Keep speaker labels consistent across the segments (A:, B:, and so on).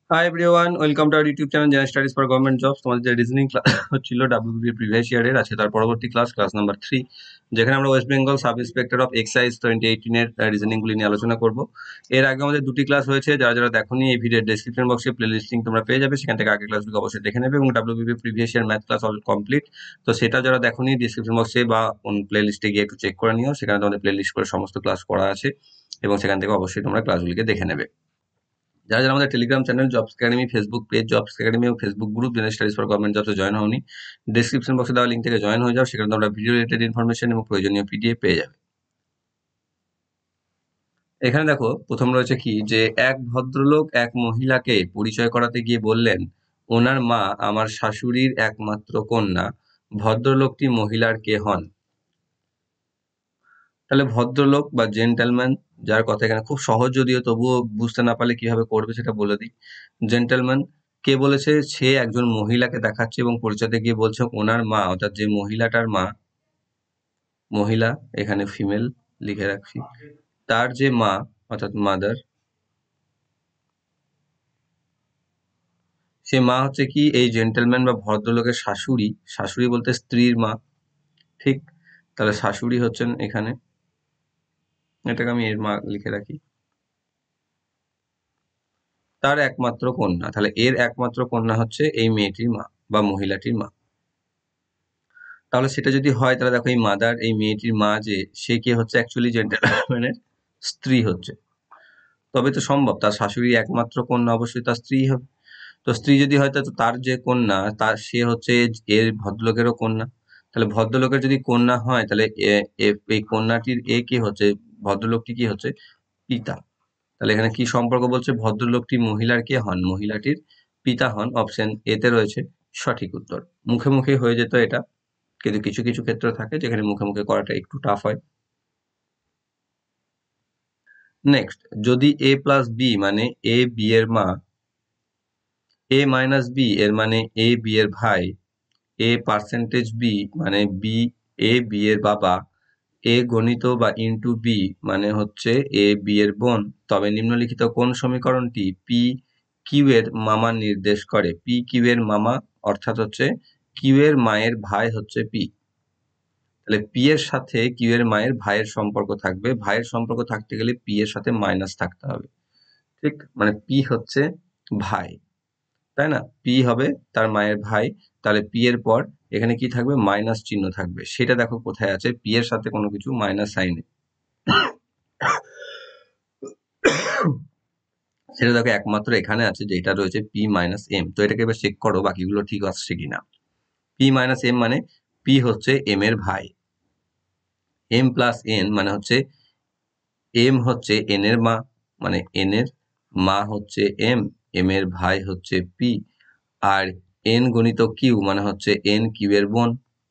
A: High everyone, welcome to our YouTube channel general studies for government jobs. তোমাদের যে reasoning class হচ্ছিল WBP previous ইয়ারের আছে তার পরবর্তী ক্লাস নাম্বার 3, যেখানে আমরা West Bengal sub inspector of excise 2018 এর রিজনিং গুলি নিয়ে আলোচনা করব। এর আগে আমাদের দুটি ক্লাস হয়েছে, যারা যারা দেখোনি এই ভিডিওর ডেসক্রিপশন বক্সে প্লে লিস্ট লিঙ্ক তোমরা পেয়ে যাবে, সেখান থেকে আগের ক্লাসগুলো অবশ্যই দেখে নেবে। এবং WBP previous year math class all complete, তো সেটা যারা দেখোনি ডিসক্রিপশন বক্সে বা প্লে লিস্টে গিয়ে একটু চেক করে নিও, সেখানে তোমাদের প্লে লিস্ট করে সমস্ত ক্লাস করা আছে এবং সেখান থেকে অবশ্যই তোমরা ক্লাসগুলিকে দেখে নেবে। যারা যারা আমাদের Telegram channel jobs academy, Facebook page jobs academy ও Facebook group general studies for government জবসে জয়েন হওনি, ডেসক্রিপশন বক্সে দেওয়া লিঙ্ক থেকে জয়েন হয়ে যাও, সেখানে তোমরা ভিডিও রিলেটেড ইনফরমেশন এবং প্রয়োজনীয় পিডিএফ পেয়ে যাবে। এখানে দেখো প্রথম রয়েছে কি, যে এক ভদ্রলোক এক মহিলাকে পরিচয় করাতে গিয়ে বললেন, ওনার মা আমার শাশুড়ির একমাত্র কন্যা। ভদ্রলোকটি মহিলার কে হন? তাহলে ভদ্রলোক বা জেন্টলম্যান, যার কথা এখানে খুব সহজ, যদিও তবুও বুঝতে না পারলে কিভাবে করবে সেটা বলে দিই। জেন্টলম্যান কে বলেছে, সে একজন মহিলাকে দেখাচ্ছে এবং পরিচয়তে গিয়ে বলছে ওনার মা, অর্থাৎ যে মহিলাটার মা, মহিলা এখানে ফিমেল লিখে রাখছি, তার যে মা অর্থাৎ মাদার, সে মা হচ্ছে কি এই জেন্টলম্যান বা ভদ্রলোকের শাশুড়ি। শাশুড়ি বলতে স্ত্রীর মা, ঠিক? তাহলে শাশুড়ি হচ্ছেন এখানে, এটাকে আমি এর মা লিখে রাখি, তার একমাত্র কন্যা। তাহলে এর একমাত্র কন্যা হচ্ছে এই মেয়েটির মা বা মহিলাটির মা। তাহলে সেটা যদি হয়, তাহলে দেখো এই মাদার, এই মেয়েটির মা, যে সে কে হচ্ছে অ্যাকচুয়ালি জেন্টলম্যানের স্ত্রী হচ্ছে। তবে তো সম্ভব, তার শাশুড়ি একমাত্র কন্যা অবশ্যই তার স্ত্রী হবে। তো স্ত্রী যদি হয়, তো তার যে কন্যা, তার সে হচ্ছে এর ভদ্রলোকেরও কন্যা। তাহলে ভদ্রলোকের যদি কন্যা হয়, তাহলে এই কন্যাটির এ কে হচ্ছে, ভদ্রলোকটি কি হচ্ছে, পিতা। তাহলে এখানে কি সম্পর্ক বলছে, ভদ্রলোকটি মহিলার কে হন, মহিলাটির পিতা হন। অপশন এতে রয়েছে সঠিক উত্তর। মুখে মুখে হয়ে যেত এটা, কিন্তু কিছু কিছু ক্ষেত্র থাকে যেখানে মুখে মুখে করাটা একটু টাফ হয়। নেক্সট, যদি এ প্লাস বি মানে এ বি এর মা, এ মাইনাস বি এর মানে এ বি এর ভাই, এ পার্সেন্টেজ বি মানে বি এ বি এর বাবা, এ গণিত বা ইন্টু বি মানে হচ্ছে এ বি এর বোন, তবে নিম্নলিখিত কোন সমীকরণটি পি কিউ এর মামা নির্দেশ করে? পি কিউ এর মামা অর্থাৎ হচ্ছে কিউ এর মায়ের ভাই হচ্ছে পি। তাহলে পি এর সাথে কিউ এর মায়ের ভাইয়ের সম্পর্ক থাকবে, ভাইয়ের সম্পর্ক থাকতে গেলে পি এর সাথে মাইনাস থাকতে হবে, ঠিক? মানে পি হচ্ছে ভাই, তাই না? পি হবে তার মায়ের ভাই, তাহলে পি এর পর এখানে কি থাকবে, মাইনাস চিহ্ন থাকবে। সেটা দেখো কোথায় আছে, পি এর সাথে কোনো কিছু মাইনাস সাইনে, সেটা দেখো একমাত্র এখানে আছে, যেটা রয়েছে পি মাইনাস এম। তো এটাকে এবার চেক করো বাকিগুলো ঠিক আসছে কিনা। পি মাইনাস এম মানে পি হচ্ছে এম এর ভাই, এম প্লাস এন মানে হচ্ছে এম হচ্ছে এন এর মা, মানে এন এর মা হচ্ছে এম, এম এর ভাই হচ্ছে পি, আর এন গণিত কিউ মানে হচ্ছে এন কিউ এর বোন।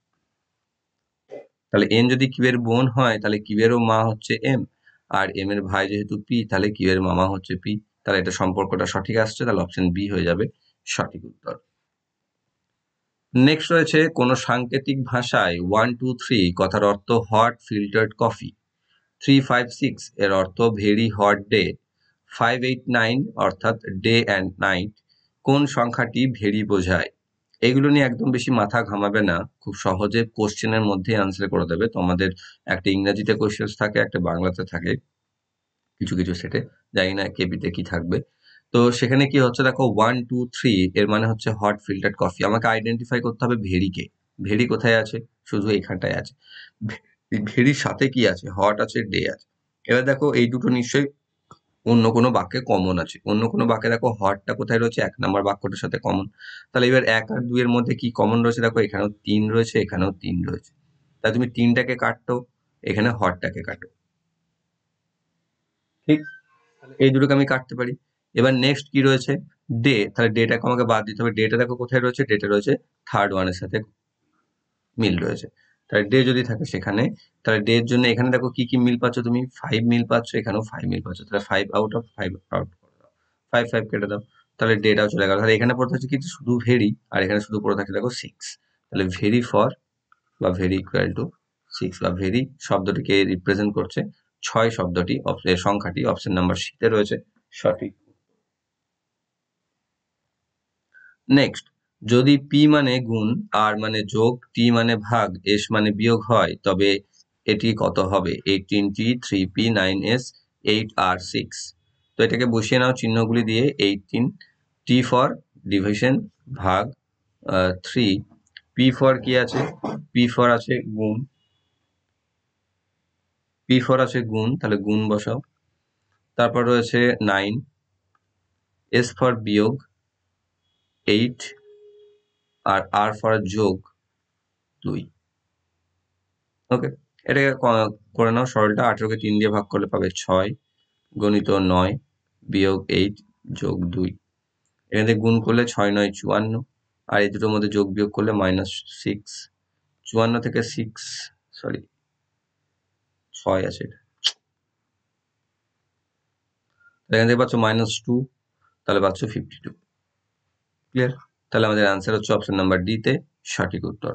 A: তাহলে এন যদি কিউ এর বোন হয়, তাহলে কিউ এরও মা হচ্ছে এম, আর এম এর ভাই যেহেতু পি, তাহলে কিউ এর মামা হচ্ছে পি। তাহলে এটা সম্পর্কটা সঠিক আসছে, তাহলে অপশন বি হয়ে যাবে সঠিক উত্তর। নেক্সট রয়েছে, কোন সাংকেতিক ভাষায় 1 2 3 কথার অর্থ হট ফিল্টার্ড কফি, 3 5 6 এর অর্থ ভেরি হট ডে, 5 8 9 অর্থাৎ ডে অ্যান্ড নাইট। কোন সংখ্যাটি ভেরি বোঝায়? এগুলো নিয়ে একদম বেশি মাথা ঘামাবে না, খুব সহজে কোশ্চেনের মধ্যে আনসার করে দেবে। তোমাদের একটা ইংরেজিতে কোশ্চেন থাকে, একটা বাংলাতে থাকে, কিছু কিছু সেটে, জানি না কেবিতে কি থাকবে। তো সেখানে কি হচ্ছে দেখো, 1 2 3 এর মানে হচ্ছে হট ফিল্টার্ড কফি। আমাকে আইডেন্টিফাই করতে হবে ভেরিকে। ভেরি কোথায় আছে, শুধু এখানটায় আছে। ভেরির সাথে কি আছে, হট আছে, ডে আছে। এবার দেখো এই দুটো নিশ্চয়ই অন্য কোনো বাক্যে কমন আছে। অন্য কোনো বাক্যে দেখো হটটা কোথায় রয়েছে, 1 নম্বর বাক্যটার সাথে কমন। তাহলে এবার 1 আর 2 এর মধ্যে কি কমন রয়েছে, দেখো এখানেও 3 রয়েছে, এখানেও 3 রয়েছে। তাহলে তুমি 3টাকে কাটো, এখানে হটটাকে কাটো, ঠিক? এই দুটোকে আমি কাটতে পারি। এবার নেক্সট কি রয়েছে, ডে। তাহলে ডেটাকে আমাকে বাদ দিতে হবে। ডেটা দেখো কোথায় রয়েছে, ডেটা রয়েছে থার্ড ওয়ানের সাথে মিল রয়েছে। তাহলে ডে যদি থাকে সেখানে, তাহলে ডে এর জন্য এখানে দেখো কি কি মিল পাচ্ছ, তুমি 5 মিল পাচ্ছ, এখানেও 5 মিল পাচ্ছ। তাহলে 5 আউট অফ 5 আউট করে দাও, 5 5 কেটে দাও, তাহলে ডেটাও চলে গেল। তাহলে এখানে পড়ে থাকছে কিন্তু শুধু ভেরি, আর এখানে শুধু পড়ে থাকছে দেখো 6। তাহলে ভেরি ফর বা ভেরি ইকুয়াল টু 6, বা ভেরি শব্দটিকে রিপ্রেজেন্ট করছে 6 শব্দটি, সংখ্যাটি অপশন নাম্বার সিতে রয়েছে সঠিক। নেক্সট, যদি পি মানে গুণ, আর মানে যোগ, টি মানে ভাগ, এস মানে বিয়োগ হয়, তবে এটি কত হবে? 18t, 3p, 9s, 8r, 6। তো এটাকে বসিয়ে নাও চিহ্নগুলি দিয়ে। 18, টি ফর ডিভিশন, ভাগ 3, পি ফর কি আছে? পি ফর আছে গুণ, পি ফর আছে গুণ, তাহলে গুণ বসাও। তারপর রয়েছে 9, এস ফর বিয়োগ 8, আর আর ফর যোগ 2। ওকে, এটাকে করে নাও সরলটা। 18কে 3 দিয়ে ভাগ করলে পাবে 6 গণিত 9 বিয়োগ 8 যোগ 2। এখান থেকে গুণ করলে 6 9 54, আর এই দুটোর মধ্যে যোগ বিয়োগ করলে -6। 54 থেকে 6, সরি 6 আছে এটা, এখান থেকে পাচ্ছ -2, তাহলে পাচ্ছ 52। ক্লিয়ার? তাহলে আমাদের অ্যান্সার হচ্ছে অপশন নাম্বার ডি তে সঠিক উত্তর।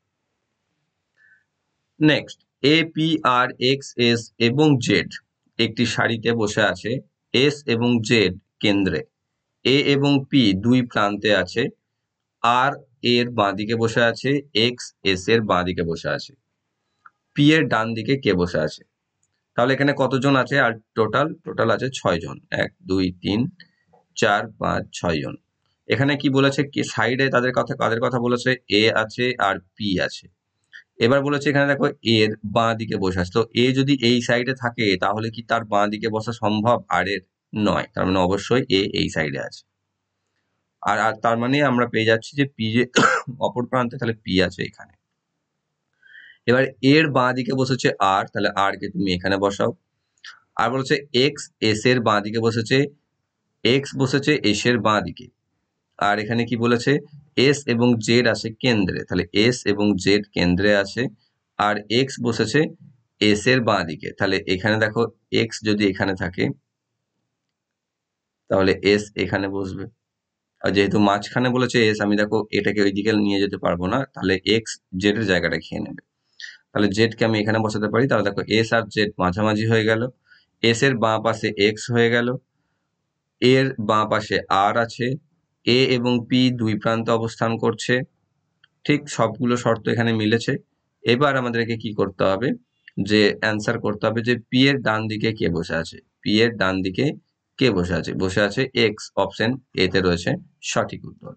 A: Next, A, P, R, X, S এবং জেড একটি সারিতে বসে আছে। এস এবং জেড কেন্দ্রে, এ এবং পি দুই প্রান্তে আছে, আর এর বাঁদিকে বসে আছে, এক্স এস এর বাঁদিকে বসে আছে, পি এর ডান দিকে কে বসে আছে? তাহলে এখানে কতজন আছে? আর টোটাল আছে 6 জন। 1 2 3 4 5 6 জন। এখানে কি বলেছে? কি সাইডে কাদের কথা বলেছে? এ আছে আর পি আছে। এবার বলেছে এখানে দেখো এর বাঁ দিকে বসে আছে। তো এ যদি এই সাইডে থাকে তাহলে কি তার বাঁ দিকে বসা সম্ভব? আর এর নয়, তার মানে অবশ্যই এ এই সাইডে আছে। আর তার মানে আমরা পেয়ে যাচ্ছি যে পি যে অপর প্রান্তে, তাহলে পি আছে এখানে। এবার এর বাঁ দিকে বসেছে আর, তাহলে আর কে তুমি এখানে বসাও। আর বলেছে এক্স এস এর বাঁ দিকে বসেছে, এক্স বসেছে এস এর বাঁ দিকে। আর এখানে কি বলেছে? এস এবং জেড আছে কেন্দ্রে, তাহলে এস এবং জেড কেন্দ্রে আছে, আর এক্স বসেছে এস এর বাঁ দিকে। তাহলে এখানে দেখো এক্স যদি এখানে থাকে তাহলে এস এখানে বসবে। আর যেহেতু মাঝখানে বলেছে এস, আমি দেখো এটাকে ওইদিকে নিয়ে যেতে পারবো না, তাহলে এক্স জেড এর জায়গাটা খেয়ে নেবে। তাহলে জেড কে আমি এখানে বসাতে পারি। তাহলে দেখো এস আর জেড মাঝামাঝি হয়ে গেল, এস এর বাঁ পাশে এক্স হয়ে গেল, এর বাঁ পাশে আর আছে, এ এবং পি দুই প্রান্তে অবস্থান করছে। ঠিক সবগুলো শর্ত এখানে মিলেছে। এবার আমাদেরকে কি করতে হবে? যে অ্যান্সার করতে হবে যে পি এর ডান দিকে কে বসে আছে। পি এর ডান দিকে কে বসে আছে? বসে আছে এক্স, অপশন এ তে রয়েছে সঠিক উত্তর।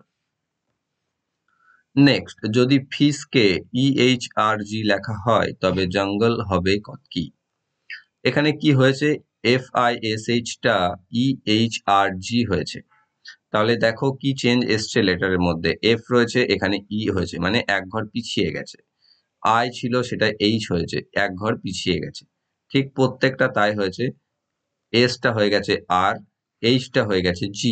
A: নেক্সট, যদি ফিসকে EHRG লেখা হয় তবে জঙ্গল হবে কি? এখানে কি হয়েছে? FISH টা EHRG হয়েছে। তাহলে দেখো কি চেঞ্জ এসছে লেটারের মধ্যে। এফ রয়েছে, এখানে ই হয়েছে, মানে এক ঘর পিছিয়ে গেছে। আই ছিল, সেটা এইচ হয়েছে, এক ঘর পিছিয়ে গেছে। ঠিক প্রত্যেকটা তাই হয়েছে। এসটা হয়ে গেছে আর, এইচটা হয়ে গেছে জি,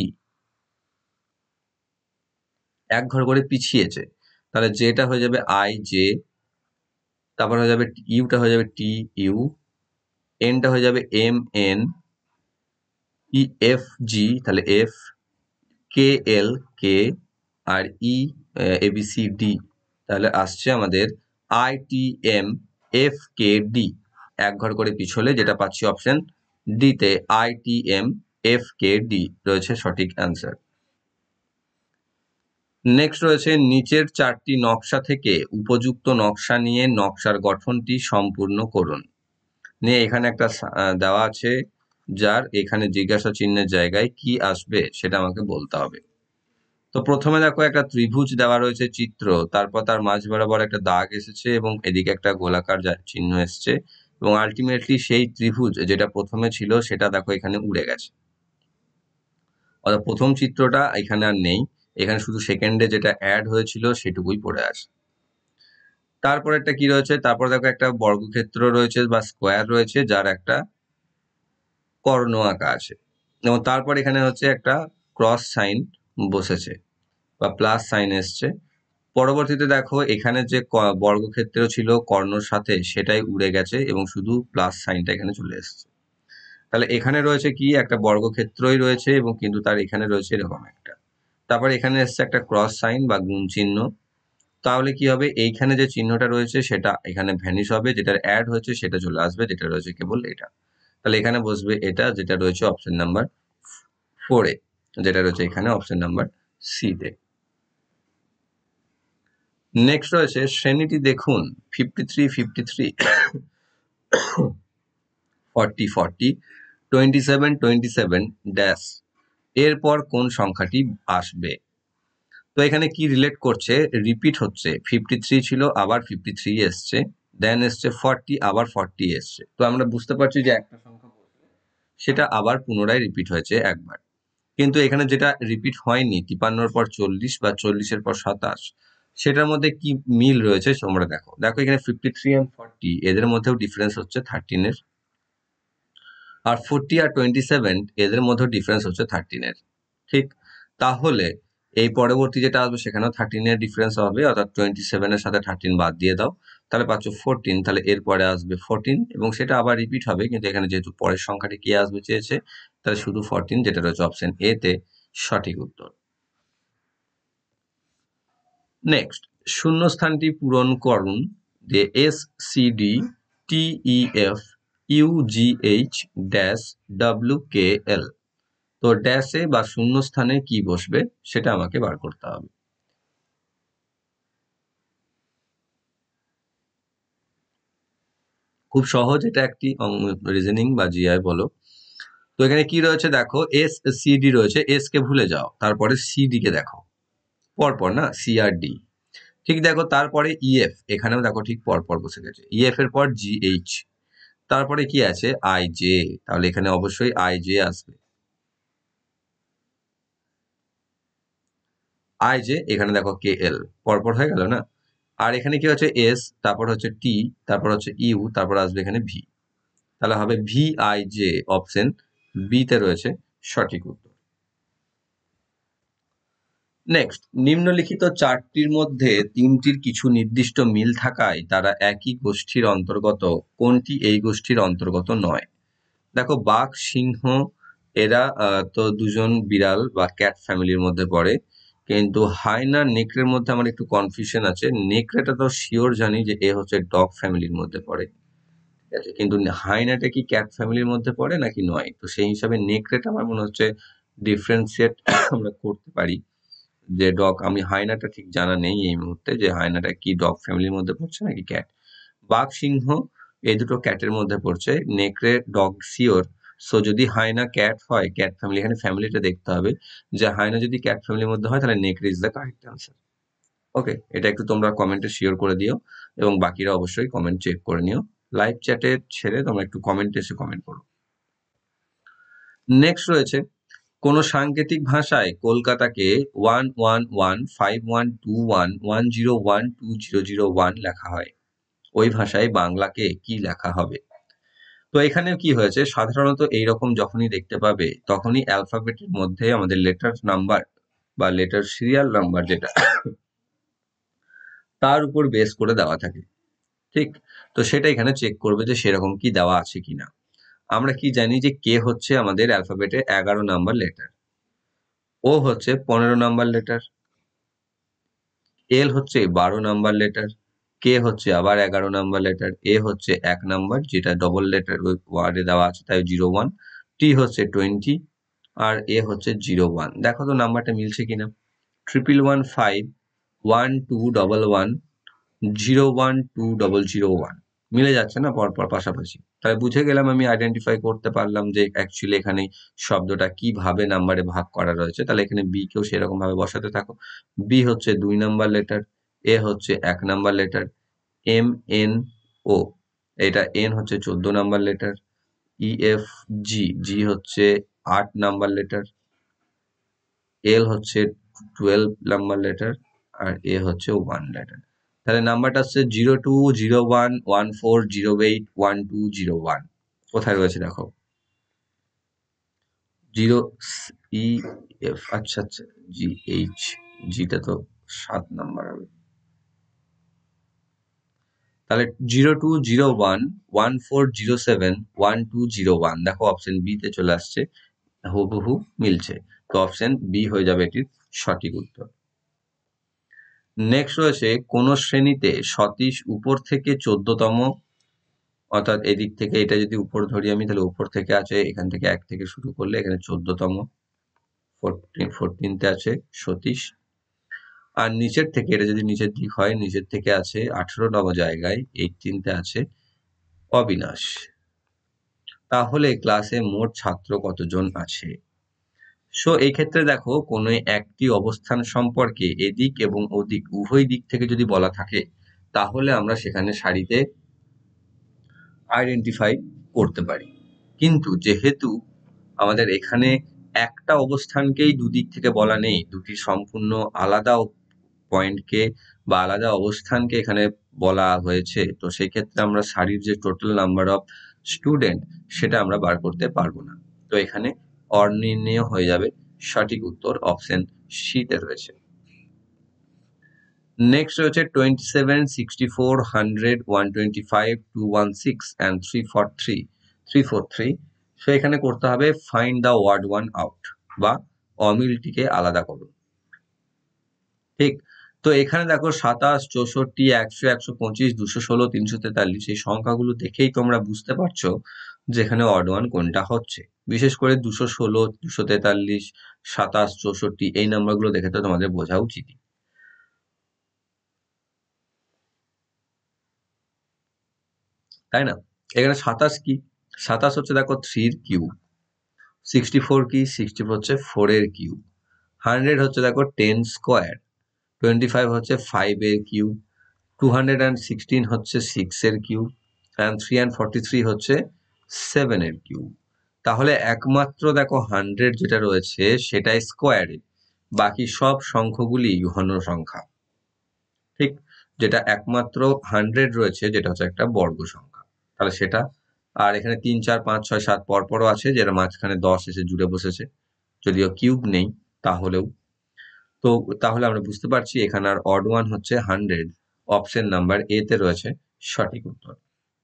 A: এক ঘর করে পিছিয়েছে। তাহলে জেটা হয়ে যাবে আই জে, তারপর হয়ে যাবে ইউটা হয়ে যাবে টি ইউ, এনটা হয়ে যাবে M N, E F G, তাহলে এফ, কে এল কে, আর ই এবিসি ডি, তাহলে আসছে আমাদের I T M F K D. এক ঘর করে পিছলে যেটা পাচ্ছি অপশন ডি তে, I T M F K D রয়েছে সঠিক অ্যান্সার। নেক্সট রয়েছে নিচের চারটি নকশা থেকে উপযুক্ত নকশা নিয়ে নকশার গঠনটি সম্পূর্ণ করুন। নিয়ে এখানে একটা দেওয়া আছে, যার এখানে জিজ্ঞাসা চিহ্নের জায়গায় কি আসবে সেটা আমাকে বলতে হবে। তো প্রথমে দেখো একটা ত্রিভুজ দেওয়া রয়েছে চিত্র, তারপর তার মাঝ বরাবর একটা দাগ এসেছে এবং এদিকে একটা গোলাকার চিহ্ন এসছে, এবং আলটিমেটলি সেই ত্রিভুজ যেটা প্রথমে ছিল সেটা দেখো এখানে উড়ে গেছে। অর্থাৎ প্রথম চিত্রটা এখানে আর নেই, এখানে শুধু সেকেন্ডে যেটা অ্যাড হয়েছিল সেটুকুই পড়ে আছে। তারপর একটা কি রয়েছে? তারপর দেখো একটা বর্গক্ষেত্র রয়েছে বা স্কোয়ার রয়েছে, যার একটা কর্ণ আঁকা আছে, এবং তারপর এখানে হচ্ছে একটা ক্রস সাইন বসেছে বা প্লাস সাইন এসছে। পরবর্তীতে দেখো এখানে যে বর্গক্ষেত্র ছিল কর্ণর সাথে সেটাই উড়ে গেছে এবং শুধু প্লাস সাইনটা এখানে চলে এসছে। তাহলে এখানে রয়েছে কি? একটা বর্গক্ষেত্রই রয়েছে, এবং কিন্তু তার এখানে রয়েছে এরকম একটা, তারপর এখানে এসছে একটা ক্রস সাইন বা গুণ চিহ্ন। তাহলে কি হবে? এইখানে যে চিহ্নটা রয়েছে সেটা এখানে ভ্যানিশ হবে, যেটার অ্যাড হয়েছে সেটা চলে আসবে, যেটা রয়েছে কেবল এটা। তাহলে এখানে বসবে এটা, যেটা রয়েছে অপশন নাম্বার 4 এ, যেটা রয়েছে এখানে অপশন নাম্বার সি তে। নেক্সট রয়েছে শ্রেণীটি দেখুন 53, 53, 40, 40, 27, 27 ড্যাশ এরপর কোন সংখ্যাটি আসবে। তো এখানে কি রিলেট করছে, রিপিট হচ্ছে, 53 ছিল আবার 53 এসছে, দেন এসছে 40 আবার 40 এসছে। তো আমরা বুঝতে পারছি যে একটা সংখ্যা সেটা আবার পুনরায় রিপিট হয়েছে একবার। কিন্তু এখানে যেটা রিপিট হয়নি 53 পর 40 বা 40 পর 27, সেটার মধ্যে কি মিল রয়েছে তোমরা দেখো। দেখো এখানে 53 and 40 এদের মধ্যেও ডিফারেন্স হচ্ছে 13 এর, আর 40 আর 27 এদের মধ্যেও ডিফারেন্স হচ্ছে 13 এর। ঠিক, তাহলে এই পরবর্তী যেটা আসবে সেখানেও 13 এর ডিফারেন্স হবে, অর্থাৎ 27 এর সাথে 13 বাদ দিয়ে দাও, তাহলে পাচ্ছ 14। তাহলে এরপরে আসবে 14 এবং সেটা আবার রিপিট হবে, কিন্তু এখানে যেহেতু পরের সংখ্যাটি কি আসবে চেয়েছে, তাহলে শুধু 14, যেটা রয়েছে অপশন এ তে সঠিক উত্তর। নেক্সট, শূন্যস্থানটি পূরণ করুন যে S C D T E F U G H dash W K L. তো ড্যাশে বা শূন্যস্থানে কি বসবে সেটা আমাকে বার করতে হবে। খুব সহজ, এটা একটি রিজনিং বা জিআই বলো। তো এখানে কি রয়েছে দেখো, এস সি ডি রয়েছে, এস কে ভুলে যাও, তারপরে সি ডি কে দেখো পরপর, না সি আর ডি। ঠিক দেখো, তারপরে ইএফ, এখানেও দেখো ঠিক পরপর বসে গেছে, ইএফ এর পর জি এইচ, তারপরে কি আছে আই জে, তাহলে এখানে অবশ্যই আই জে আসবে। আই জে, এখানে দেখো কে এল, পরপর হয়ে গেল না। আর এখানে কি হচ্ছে এস, তারপর হচ্ছে টি, তারপর হচ্ছে ইউ, তারপর আসবে এখানে ভি, তাহলে হবে V I J, option B তে রয়েছে সঠিক উত্তর। নেক্সট, নিম্নলিখিত চারটির মধ্যে তিনটির কিছু নির্দিষ্ট মিল থাকায় তারা একই গোষ্ঠীর অন্তর্গত, কোনটি এই গোষ্ঠীর অন্তর্গত নয়। দেখো বাঘ, সিংহ, এরা তো দুজন বিড়াল বা ক্যাট ফ্যামিলির মধ্যে পড়ে, কিন্তু হায়না নেকড়ের মধ্যে আমার একটু কনফিউশন আছে। নেকড়েটা তো শিওর জানি যে এ হচ্ছে ডগ ফ্যামিলির মধ্যে পড়ে, ঠিক আছে, কিন্তু হায়নাটা কি ক্যাট ফ্যামিলির মধ্যে পড়ে নাকি নয়, তো সেই হিসাবে নেকড়েটা আমার মনে হচ্ছে ডিফারেন্সিয়েট আমরা করতে পারি যে ডগ। আমি হায়নাটা ঠিক জানা নেই এই মুহূর্তে যে হায়নাটা কি ডগ ফ্যামিলির মধ্যে পড়ছে নাকি ক্যাট। বাঘ, সিংহ এই দুটো ক্যাটের মধ্যে পড়ছে, নেকড়ে ডগ শিওর। সো যদি হায়না ক্যাট হয়, ক্যাট ফ্যামিলি, এখানে ফ্যামিলিটা দেখতে হবে, যে হায়না যদি ক্যাট ফ্যামিলির মধ্যে হয় তাহলে নেকড়ে is the correct answer. Okay, এটা একটু তোমরা কমেন্টে শিওর করে দিও এবং বাকিরা অবশ্যই কমেন্ট চেক করে নিও। লাইভ চ্যাটে ছেড়ে তোমরা একটু কমেন্টে এসে কমেন্ট করো। নেক্সট রয়েছে, কোন সাংকেতিক ভাষায় কলকাতাকে 1115121101201200 লেখা হয়, ওই ভাষায় বাংলাকে কি লেখা হবে। তো এখানে কি হয়েছে, সাধারণত এইরকম যখনই দেখতে পাবে তখনই অ্যালফাবেটের মধ্যে আমাদের লেটার নাম্বার বা লেটার সিরিয়াল নাম্বার যেটা, তার উপর বেস করে দেওয়া থাকে। ঠিক, তো সেটা এখানে চেক করবে যে সেরকম কি দেওয়া আছে কিনা। আমরা কি জানি যে কে হচ্ছে আমাদের অ্যালফাবেটের 11 নাম্বার লেটার, ও হচ্ছে 15 নাম্বার লেটার, এল হচ্ছে 12 নাম্বার লেটার, কে হচ্ছে আবার 11 নাম্বার লেটার, এ হচ্ছে 1 নাম্বার যেটা ডবল লেটার ওই ওয়ার্ডে দেওয়া আছে তাই 01, টি হচ্ছে 20, আর এ হচ্ছে 01। দেখো তো নাম্বারটা মিলছে কিনা। 1115121101201201 মিলে যাচ্ছে না পরপর পাশাপাশি, তাহলে বুঝে গেলাম, আমি আইডেন্টিফাই করতে পারলাম যে অ্যাকচুয়ালি এখানে শব্দটা কিভাবে নাম্বারে ভাগ করা রয়েছে। তাহলে এখানে বি কেও সেরকম ভাবে বসাতে থাকো। বি হচ্ছে 2 নাম্বার লেটার, এ হচ্ছে 1 number letter, M N O, এটা এন হচ্ছে 14 number letter, E F G, G হচ্ছে 8 নাম্বার লেটার, এল হচ্ছে 12 নাম্বার লেটার, আর এ হচ্ছে 1 লেটার। তাহলে নাম্বারটা হচ্ছে 020114081201। কোথায় রয়েছে দেখো, 0 ই এফ, আচ্ছা আচ্ছা, জি এইচ, জিটা তো 7 নাম্বার হবে, তাহলে 020114071201। দেখো অপশন বি তে চলে আসছে, হুবহু মিলছে, তো অপশন বি হয়ে যাবে এটির সঠিক উত্তর। নেক্সট রয়েছে, কোন শ্রেণীতে সতীশ উপর থেকে 14তম, অর্থাৎ এদিক থেকে এটা যদি উপর ধরি আমি তাহলে উপর থেকে আছে, এখান থেকে 1 থেকে শুরু করলে এখানে 14তম, 14তে আছে সতীশ। আর নিচের থেকে, এটা যদি নিচের দিক হয়, নিচের থেকে আছে 18তম জায়গায় 18তে আছে অবিনাশ। তাহলে ক্লাসে মোট ছাত্র কতজন আছে? সো এই ক্ষেত্রে দেখো, কোনো একটি অবস্থান সম্পর্কে এদিক এবং ওদিক উভয় দিক থেকে যদি বলা থাকে, তাহলে আমরা সেখানে সারিতে আইডেন্টিফাই করতে পারি। কিন্তু যেহেতু আমাদের এখানে একটা অবস্থানকেই দুদিক থেকে বলা নেই, দুটি সম্পূর্ণ আলাদা পয়েন্টকে বা আলাদা অবস্থানকে এখানে বলা হয়েছে, তো সেই ক্ষেত্রে আমরা সারির যে টোটাল নাম্বার অফ স্টুডেন্ট সেটা আমরা বার করতে পারবো না। তো এখানে অনির্ণেয় হয়ে যাবে। সঠিক উত্তর অপশন সিতে রয়েছে। নেক্সট রয়েছে 27, 64, 100, 125, 216 and 343। সো এখানে করতে হবে find the word one out, বা অমিলটিকে আলাদা করুন। ঠিক, তো এখানে দেখো 27, 64, 100, 125, 216, 343 এই সংখ্যাগুলো দেখেই তোমরা বুঝতে পারছো যে এখানে অড ওয়ান কোনটা হচ্ছে। বিশেষ করে 216, 243, 27, 64 এই নাম্বারগুলো দেখে তো তোমাদের বোঝা উচিত, তাই না? এখানে 27 কি? 27 হচ্ছে দেখো 3 এর কিউব। 64 কি? 64 হচ্ছে 4 এর কিউব। 100 হচ্ছে দেখো 10 স্কোয়ার। 25 হচ্ছে 5 এর কিউব। 216 হচ্ছে 6 এর কিউব। অ্যান্ড 343 হচ্ছে 7 এর কিউব। তাহলে একমাত্র দেখো 100 যেটা রয়েছে সেটাই স্কোয়ারে, বাকি সব সংখ্যাগুলি ঘন সংখ্যা। ঠিক, যেটা একমাত্র 100 রয়েছে যেটা হচ্ছে একটা বর্গ সংখ্যা, তাহলে সেটা। আর এখানে 3, 4, 5, 6, 7 পরপরও আছে, যেটা মাঝখানে 10 এসে জুড়ে বসেছে, যদিও কিউব নেই তাহলেও। তো তাহলে আমরা বুঝতে পারছি এখানে আর অড ওয়ান হচ্ছে 100। অপশন নাম্বার এ তে রয়েছে সঠিক উত্তর।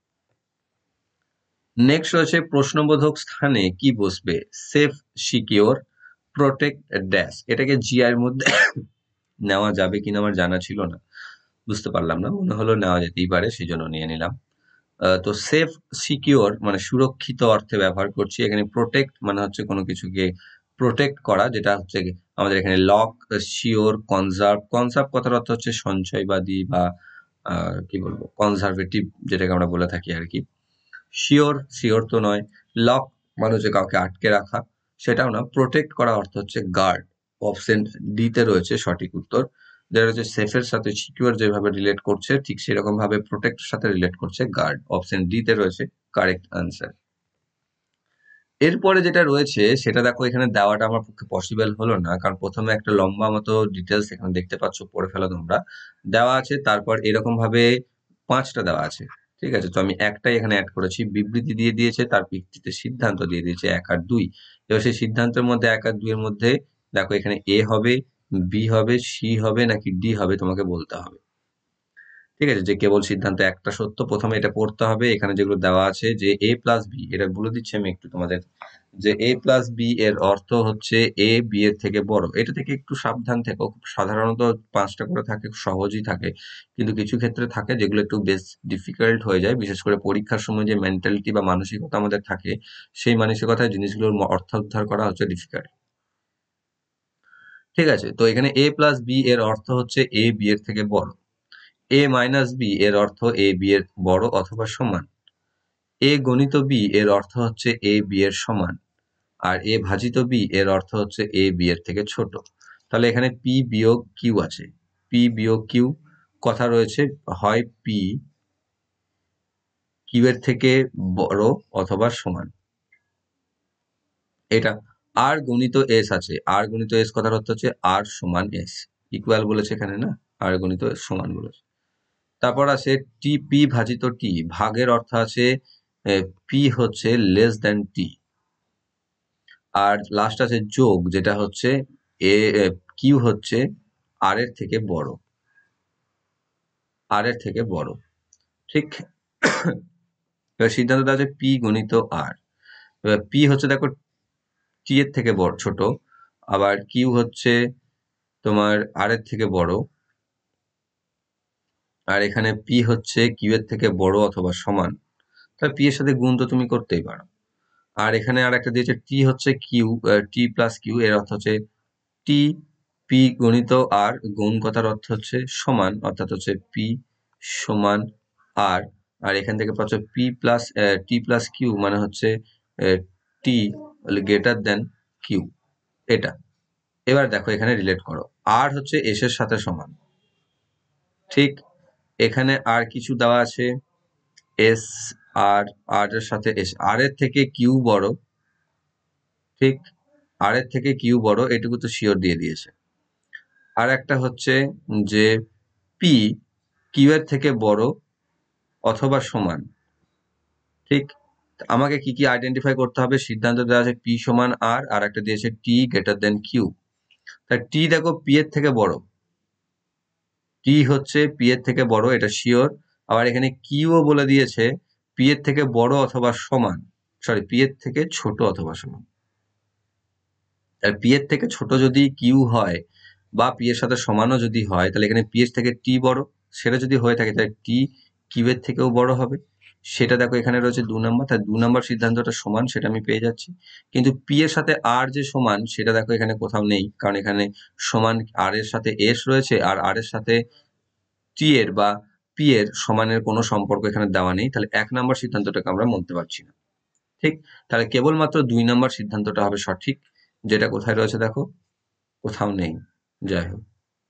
A: নেক্সট রয়েছে প্রশ্নবোধক স্থানে কি বসবে? Safe, secure, protect, dash. এটাকে জিআই এর মধ্যে নেওয়া যাবে কিনা আমার জানা ছিল না, বুঝতে পারলাম না, মনে হলো নেওয়া যেতেই পারে, সেই জন্য নিয়ে নিলাম। তো সেফ, সিকিওর মানে সুরক্ষিত অর্থে ব্যবহার করছি। এখানে প্রোটেক্ট মানে হচ্ছে কোনো কিছুকে প্রোটেক্ট করা, যেটা হচ্ছে আমাদের এখানে লক, শিওর, কনজার্ভ। কনজার্ভ কথার অর্থ হচ্ছে সঞ্চয়বাদী বা কি বলবো, কনজারভেটিভ, যেটাকে আমরা বলে থাকি আর কি। শিওর, শিওর তো নয়। লক মানে হচ্ছে কাউকে আটকে রাখা, সেটাও না। প্রোটেক্ট করা অর্থ হচ্ছে গার্ড। অপশন ডি তে রয়েছে সঠিক উত্তর। যেটা হচ্ছে সেফের সাথে সিকিউর যেভাবে রিলেট করছে, ঠিক সেরকম ভাবে প্রোটেক্টের সাথে রিলেট করছে গার্ড। অপশন ডি তে রয়েছে কারেক্ট আনসার। এরপরে যেটা রয়েছে সেটা দেখো, এখানে দেওয়াটা আমার পক্ষে পসিবল হলো না, কারণ প্রথমে একটা লম্বা মতো ডিটেলস এখানে দেখতে পাচ্ছ, পড়ে ফেলো তোমরা। দেওয়া আছে, তারপর এরকম ভাবে 5টা দেওয়া আছে। ঠিক আছে, তো আমি একটাই এখানে অ্যাড করেছি। বিবৃতি দিয়ে দিয়েছে, তার ভিত্তিতে সিদ্ধান্ত দিয়ে দিয়েছে 1 আর 2। এবার সেই সিদ্ধান্তের মধ্যে 1 আর 2 এর মধ্যে দেখো এখানে এ হবে, বি হবে, সি হবে নাকি ডি হবে, তোমাকে বলতে হবে। ঠিক আছে, যে কেবল সিদ্ধান্ত একটা সত্য, প্রথমে এটা পড়তে হবে। এখানে যেগুলো দেওয়া আছে যে এ প্লাস বি, এটা বলে দিচ্ছি আমি একটু তোমাদের, যে এ প্লাস বি এর অর্থ হচ্ছে এ বি এর থেকে বড়। এটা থেকে একটু সাবধান থেকো। খুব সাধারণত 5টা করে থাকে, সহজই থাকে, কিন্তু কিছু ক্ষেত্রে থাকে যেগুলো একটু বেশ ডিফিকাল্ট হয়ে যায়। বিশেষ করে পরীক্ষার সময় যে মেন্টালিটি বা মানসিকতা আমাদের থাকে, সেই মানসিকতায় জিনিসগুলোর অর্থ উদ্ধার করা হচ্ছে ডিফিকাল্ট। ঠিক আছে, তো এখানে এ প্লাস বি এর অর্থ হচ্ছে এ বি এর থেকে বড়। এ মাইনাস বি এর অর্থ এ বি এর বড় অথবা সমান। এ গণিত বি এর অর্থ হচ্ছে এ বি এর সমান। আর এ ভাজিত বি এর অর্থ হচ্ছে এ বি এর থেকে ছোট। তাহলে এখানে পি বিয়োগ কিউ আছে। পি বিয়োগ কিউ কথা রয়েছে, হয় পি কিউ এর থেকে বড় অথবা সমান, এটা। আর গণিত এস আছে। আর গণিত এস কথার অর্থ হচ্ছে আর সমান এস। ইকুয়াল বলেছে এখানে না, আর গণিত এস সমান বলেছে। তারপর আছে টি পি ভাজিত টি, ভাগের অর্থ আছে পি হচ্ছে লেস দেন টি। আর লাস্ট আছে যোগ, যেটা হচ্ছে এ কিউ হচ্ছে আর এর থেকে বড়, আর এর থেকে বড়। ঠিক, এবার সিদ্ধান্তটা আছে পি গণিত আর। এবার পি হচ্ছে দেখো টি এর থেকে বড়, ছোট। আবার কিউ হচ্ছে তোমার আর এর থেকে বড়। আর এখানে পি হচ্ছে কিউ এর থেকে বড় অথবা সমান। তাহলে পি এর সাথে গুণ তো তুমি করতেই পারো। আর এখানে আর একটা দিয়েছে টি হচ্ছে কিউ, টি প্লাস কিউ, এর অর্থ হচ্ছে টি পি গণিত আর, গুণ কথার অর্থ হচ্ছে সমান, অর্থাৎ হচ্ছে পি সমান আর। আর এখান থেকে পাচ্ছ P plus T plus Q মানে হচ্ছে টি গ্রেটার দেন কিউ, এটা। এবার দেখো এখানে রিলেট করো, আর হচ্ছে এস এর সাথে সমান, ঠিক। এখানে আর কিছু দেওয়া আছে, এস আর, আর এর সাথে এস, আর এর থেকে কিউ বড়, ঠিক। আর এর থেকে কিউ বড়, এটুকু তো শিওর দিয়ে দিয়েছে। আর একটা হচ্ছে যে পি কিউ এর থেকে বড় অথবা সমান, ঠিক। আমাকে কি কি আইডেন্টিফাই করতে হবে? সিদ্ধান্ত দেওয়া আছে পি সমান আর, আর একটা দিয়েছে টি গ্রেটার দেন কিউ। তা টি দেখো পি এর থেকে বড়, টি হচ্ছে পি এর থেকে বড়, এটা শিওর। আবার এখানে কিউও বলে দিয়েছে পি এর থেকে বড় অথবা সমান, সরি পি এর থেকে ছোট অথবা সমান। আর পি এর থেকে ছোট যদি কিউ হয় বা পি এর সাথে সমানও যদি হয়, তাহলে এখানে পি এর থেকে টি বড়, সেটা যদি হয়ে থাকে তাহলে টি কিউ এর থেকেও বড় হবে। সেটা দেখো এখানে রয়েছে 2 নম্বর, তাই 2 নম্বর সিদ্ধান্তটা সমান, সেটা আমি পেয়ে যাচ্ছি। কিন্তু পি এর সাথে আর যে সমান, সেটা দেখো এখানে কোথাও নেই, কারণ এখানে সমান আর এর সাথে এস রয়েছে, আর আর এর সাথে টি এর বা পি এর সমানের কোনো সম্পর্ক এখানে দেওয়া নেই, তাহলে 1 নম্বর সিদ্ধান্তটাকে আমরা মানতে পারছি না, ঠিক। তাহলে কেবলমাত্র 2 নম্বর সিদ্ধান্তটা হবে সঠিক, যেটা কোথায় রয়েছে দেখো, কোথাও নেই। যাই হোক,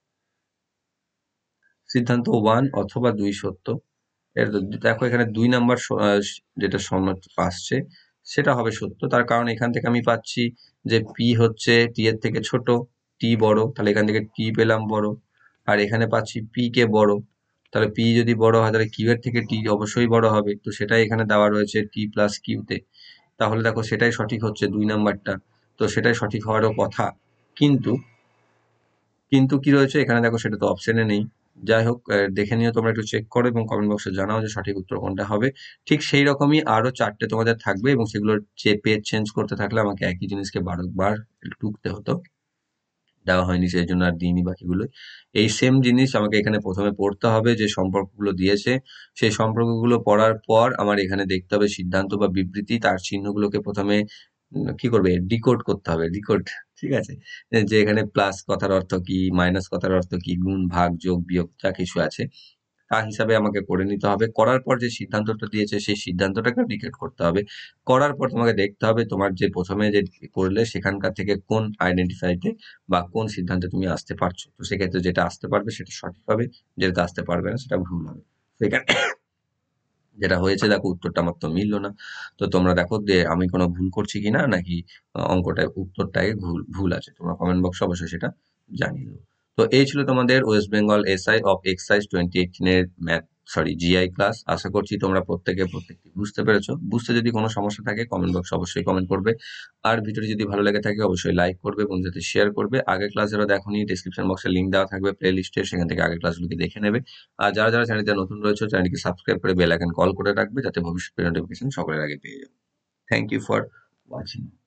A: সিদ্ধান্ত 1 অথবা 2 সত্য। এর দেখো এখানে 2 নাম্বার যেটা সমান আসছে সেটা হবে সত্য, তার কারণ এখান থেকে আমি পাচ্ছি যে পি হচ্ছে টি এর থেকে ছোট, টি বড়, তাহলে এখান থেকে টি পেলাম বড়। আর এখানে পাচ্ছি পি কে বড়, তাহলে পি যদি বড় হয় তাহলে কিউ এর থেকে টি অবশ্যই বড় হবে, তো সেটাই এখানে দেওয়া রয়েছে টি প্লাস কিউতে। তাহলে দেখো সেটাই সঠিক হচ্ছে 2 নাম্বারটা, তো সেটাই সঠিক হওয়ারও কথা। কিন্তু কিন্তু কি রয়েছে এখানে দেখো, সেটা তো অপশনে নেই। যাই হোক, দেখে নিও, তোমরা একটু চেক করো এবং কমেন্ট বক্সে জানাও যে সঠিক উত্তর কোনটা হবে। ঠিক সেই রকমই আরো 4টে তোমাদের থাকবে এবং সেগুলোর পেজ চেঞ্জ করতে থাকলে আমাকে একই জিনিসকে বারবার টুকতে হতো, দেওয়া হয়নি সেই জন্য আর দিইনি বাকিগুলো। এই সেম জিনিস আমাকে এখানে প্রথমে পড়তে হবে, যে সম্পর্কগুলো দিয়েছে সেই সম্পর্কগুলো পড়ার পর আমার এখানে দেখতে হবে সিদ্ধান্ত বা বিবৃতি, তার চিহ্নগুলোকে প্রথমে কি করবে, ডিকোড করতে হবে, ডিকোড, ঠিক আছে। যে এখানে প্লাস কথার অর্থ কি, মাইনাস কথার অর্থ কি, গুণ ভাগ যোগ বিয়োগ যা কিছু আছে তা হিসাবে আমাকে করে নিতে হবে। করার পর যে সিদ্ধান্তটা দিয়েছে সেই সিদ্ধান্তটাকে ডিকোড করতে হবে। করার পর তোমাকে দেখতে হবে তোমার যে প্রথমে যে করলে সেখানকার থেকে কোন আইডেন্টিফাইতে বা কোন সিদ্ধান্তে তুমি আসতে পারছো। তো সেক্ষেত্রে যেটা আসতে পারবে সেটা সঠিক হবে, যেটা আসতে পারবে না সেটা ভুল হবে। সেখানে যেটা হয়েছে দেখো, উত্তরটা আমার তো মিললো না। তো তোমরা দেখো যে আমি কোনো ভুল করছি কিনা, নাকি অঙ্কটায় উত্তরটায় ভুল ভুল আছে, তোমরা কমেন্ট বক্সে অবশ্যই সেটা জানিয়ে দেবো। তো এই ছিল তোমাদের West Bengal SI of exercise 2018 এর ম্যাথ, সরি জিআই ক্লাস। আশা করছি তোমরা প্রত্যেকটি বুঝতে পেরেছো। বুঝতে যদি কোনো সমস্যা থাকে কমেন্ট বক্সে অবশ্যই কমেন্ট করবে। আর ভিডিওটি যদি ভালো লেগে থাকে অবশ্যই লাইক করবে, বন্ধুদের সাথে শেয়ার করবে। আগের ক্লাস যারা দেখোনি, ডিসক্রিপশন বক্সে লিঙ্ক দেওয়া থাকবে প্লে লিস্টে, সেখান থেকে আগের ক্লাসগুলোকে দেখে নেবে। আর যারা যারা চ্যানেলটা নতুন রয়েছে চ্যানেলটিকে সাবস্ক্রাইব করে বেল আইকন কল করে রাখবে, যাতে ভবিষ্যতে নোটিফিকেশন সকলের আগে পেয়ে যাবে। Thank you for watching.